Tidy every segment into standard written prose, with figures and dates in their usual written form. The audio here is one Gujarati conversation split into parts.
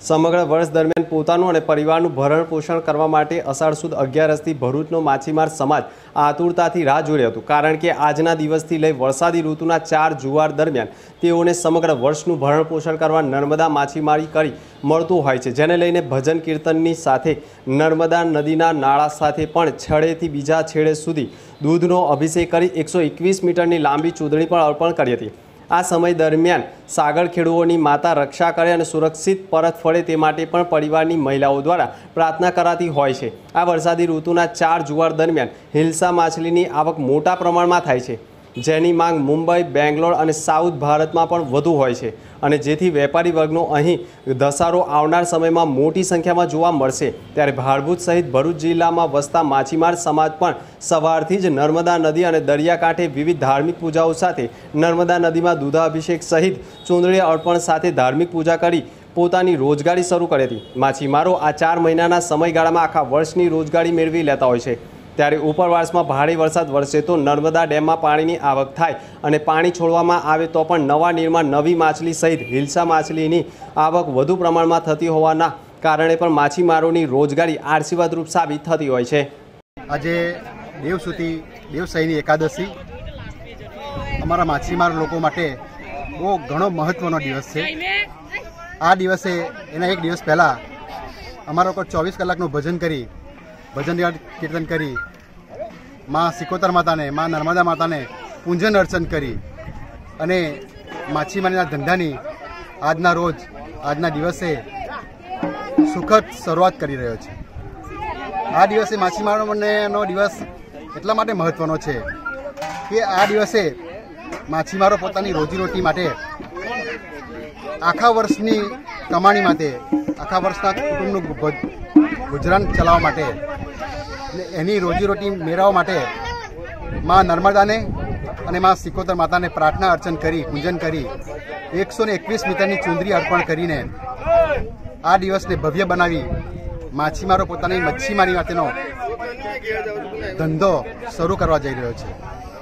સમગ્ર વર્ષ દરમિયાન પોતાનું અને પરિવારનું ભરણ પોષણ કરવા માટે અષાઢ સુદ 11થી ભરૂચનો માછીમાર સમાજ આતુરતાથી રાહ જોઈ રહ્યો હતો, કારણ કે આજના દિવસથી લઈ વરસાદી ઋતુના 4 જુવાર દરમિયાન તેઓને સમગ્ર વર્ષનું ભરણ પોષણ કરવા નર્મદા માછીમારી કરી મળતું હોય છે, જેને લઈને ભજન કીર્તનની સાથે નર્મદા નદીના નાળા સાથે પણ છેડેથી બીજા છેડે સુધી દૂધનો અભિષેક કરી 121 મીટરની લાંબી ચૂંદડી પણ અર્પણ કરી હતી। આ સમય દરમિયાન સાગર ખેડૂતોની માતા રક્ષા કરે અને સુરક્ષિત પરત ફળે તે માટે પણ પરિવારની મહિલાઓ દ્વારા પ્રાર્થના કરાતી હોય છે। આ વરસાદી ઋતુના 4 જુવાર દરમિયાન હિલ્સા માછલીની આવક મોટા પ્રમાણમાં થાય છે, જેની માંગ મુંબઈ, બેંગ્લોર અને સાઉથ ભારતમાં પણ વધુ હોય છે અને જેથી વેપારી વર્ગનો અહીં ધસારો આવનાર સમયમાં મોટી સંખ્યામાં જોવા મળશે। ત્યારે ભાડભૂત સહિત ભરૂચ જિલ્લામાં વસતા માછીમાર સમાજ પણ સવારથી જ નર્મદા નદી અને દરિયાકાંઠે વિવિધ ધાર્મિક પૂજાઓ સાથે નર્મદા નદીમાં દૂધાભિષેક સહિત ચૂંદડી અર્પણ સાથે ધાર્મિક પૂજા કરી પોતાની રોજગારી શરૂ કરી હતી। માછીમારો આ 4 મહિનાના સમયગાળામાં આખા વર્ષની રોજગારી મેળવી લેતા હોય છે। ત્યારે ઉપરવાસમાં ભારે વરસાદ વરસે તો નર્મદા ડેમમાં પાણીની આવક થાય અને પાણી છોડવામાં આવે તો પણ નવા નીરમાં નવી માછલી સહિત હિલ્સા માછલીની આવક વધુ પ્રમાણમાં થતી હોવાના કારણે પણ માછીમારોની રોજગારી આશીર્વાદરૂપ સાબિત થતી હોય છે। આજે દેવસુતી દેવસઈની એકાદશી અમારા માછીમાર લોકો માટે બહુ ઘણો મહત્વનો દિવસ છે। આ દિવસે એના એક દિવસ પહેલાં અમારા લોકો 24 કલાકનું ભજન કરી ભજન કીર્તન કરી માં સિકોતર માતાને, માં નર્મદા માતાને પૂજન અર્ચન કરી અને માછીમારીના ધંધાની આજના રોજ આજના દિવસે સુખદ શરૂઆત કરી રહ્યો છે। આ દિવસે માછીમારોનો દિવસ એટલા માટે મહત્વનો છે કે આ દિવસે માછીમારો પોતાની રોજીરોટી માટે આખા વર્ષની કમાણી માટે આખા વર્ષના કુટુંબનું ગુજરાન ચલાવવા માટે એની રોજીરોટી મેળવવા માટે માં નર્મદાને અને માં સિકોતર માતાને પ્રાર્થના અર્ચન કરી પૂજન કરી 121 મીટરની ચૂંદડી અર્પણ કરીને આ દિવસને ભવ્ય બનાવી માછીમારો પોતાની મચ્છીમારી માટેનો ધંધો શરૂ કરવા જઈ રહ્યો છે।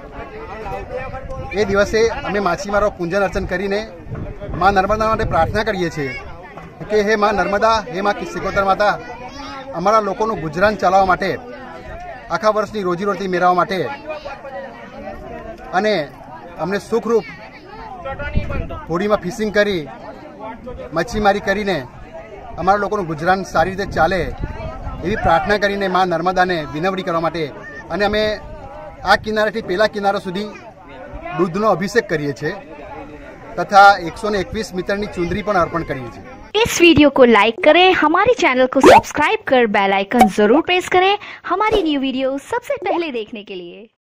એ દિવસે અમે માછીમારો પૂજન અર્ચન કરીને માં નર્મદા માટે પ્રાર્થના કરીએ છીએ કે હે માં નર્મદા, હે માં સિકોતર માતા, અમારા લોકોનું ગુજરાન ચલાવવા માટે આખા વર્ષની રોજીરોટી મેળવવા માટે અને અમને સુખરૂપ હોડીમાં ફિશિંગ કરી મચ્છીમારી કરીને અમારા લોકોનું ગુજરાન સારી રીતે ચાલે એવી પ્રાર્થના કરીને માં નર્મદાને વિનવણી કરવા માટે અને અમે આ કિનારેથી પેલા કિનારા સુધી દૂધનો અભિષેક કરીએ છીએ તથા 121 મીટરની ચૂંદડી પણ અર્પણ કરીએ છીએ। इस वीडियो को लाइक करें, हमारे चैनल को सब्सक्राइब कर बेल आइकन जरूर प्रेस करें हमारी न्यू वीडियो सबसे पहले देखने के लिए।